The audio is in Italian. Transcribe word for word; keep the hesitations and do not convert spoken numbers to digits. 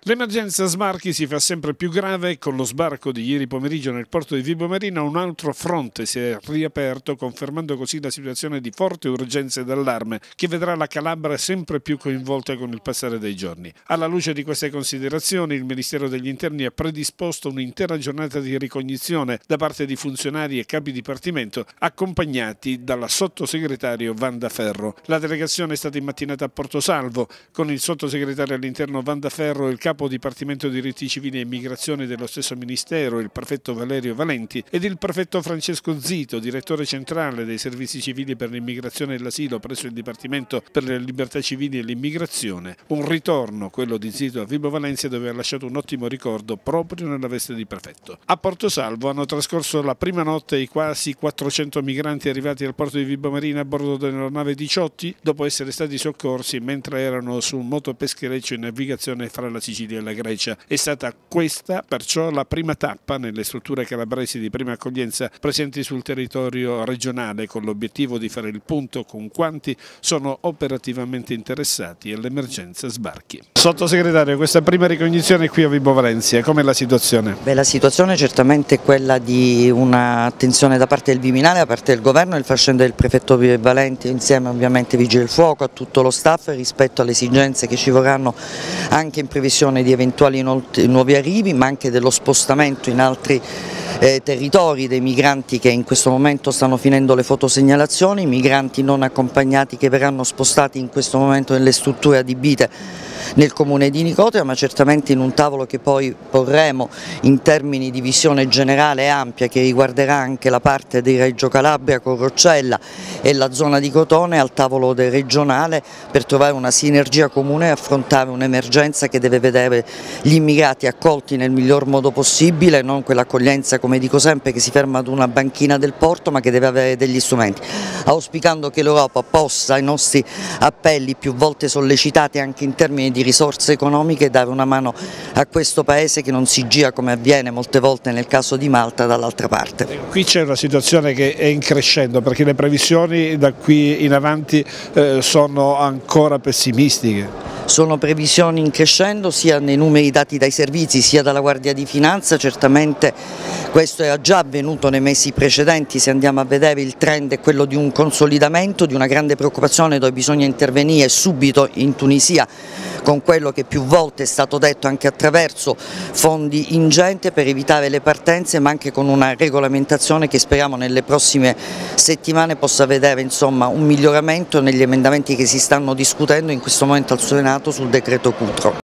L'emergenza sbarchi si fa sempre più grave. Con lo sbarco di ieri pomeriggio nel porto di Vibo Marina un altro fronte si è riaperto, confermando così la situazione di forte urgenza ed allarme che vedrà la Calabria sempre più coinvolta con il passare dei giorni. Alla luce di queste considerazioni il Ministero degli Interni ha predisposto un'intera giornata di ricognizione da parte di funzionari e capi dipartimento accompagnati dalla sottosegretario Wanda Ferro. La delegazione è stata immattinata a Portosalvo con il sottosegretario all'interno Wanda Ferro e il capo Capo Dipartimento Diritti Civili e Immigrazione dello stesso Ministero, il prefetto Valerio Valenti, ed il prefetto Francesco Zito, direttore centrale dei servizi civili per l'immigrazione e l'asilo presso il Dipartimento per le libertà civili e l'immigrazione. Un ritorno, quello di Zito a Vibo Valentia, dove ha lasciato un ottimo ricordo proprio nella veste di prefetto. A Portosalvo hanno trascorso la prima notte i quasi quattrocento migranti arrivati al porto di Vibo Marina a bordo della nave Diciotti, dopo essere stati soccorsi mentre erano su un motopeschereccio in navigazione fra la Sicilia e la Grecia. È stata questa perciò la prima tappa nelle strutture calabresi di prima accoglienza presenti sul territorio regionale, con l'obiettivo di fare il punto con quanti sono operativamente interessati all'emergenza sbarchi. Sottosegretario, questa prima ricognizione qui a Vibo Valentia, com'è la situazione? Beh, la situazione certamente è quella di un'attenzione da parte del Viminale, da parte del governo e il far scendere il prefetto Valenti insieme ovviamente ai Vigili del Fuoco, a tutto lo staff rispetto alle esigenze che ci vorranno anche in previsione di eventuali nuovi arrivi, ma anche dello spostamento in altri eh, territori dei migranti che in questo momento stanno finendo le fotosegnalazioni, migranti non accompagnati che verranno spostati in questo momento nelle strutture adibite nel comune di Nicotera, ma certamente in un tavolo che poi porremo in termini di visione generale e ampia che riguarderà anche la parte di Reggio Calabria con Roccella e la zona di Crotone al tavolo del regionale per trovare una sinergia comune e affrontare un'emergenza che deve vedere gli immigrati accolti nel miglior modo possibile, non quell'accoglienza, come dico sempre, che si ferma ad una banchina del porto, ma che deve avere degli strumenti, auspicando che l'Europa possa ai nostri appelli più volte sollecitati anche in termini di risorse economiche dare una mano a questo paese che non si gira come avviene molte volte nel caso di Malta dall'altra parte. Qui c'è una situazione che è in crescendo perché le previsioni da qui in avanti eh, sono ancora pessimistiche. Sono previsioni in crescendo sia nei numeri dati dai servizi sia dalla Guardia di Finanza, certamente questo era già avvenuto nei mesi precedenti, se andiamo a vedere il trend è quello di un consolidamento, di una grande preoccupazione dove bisogna intervenire subito in Tunisia con quello che più volte è stato detto anche attraverso fondi ingenti per evitare le partenze, ma anche con una regolamentazione che speriamo nelle prossime settimane possa vedere insomma, un miglioramento negli emendamenti che si stanno discutendo in questo momento al Senato sul decreto Cutro.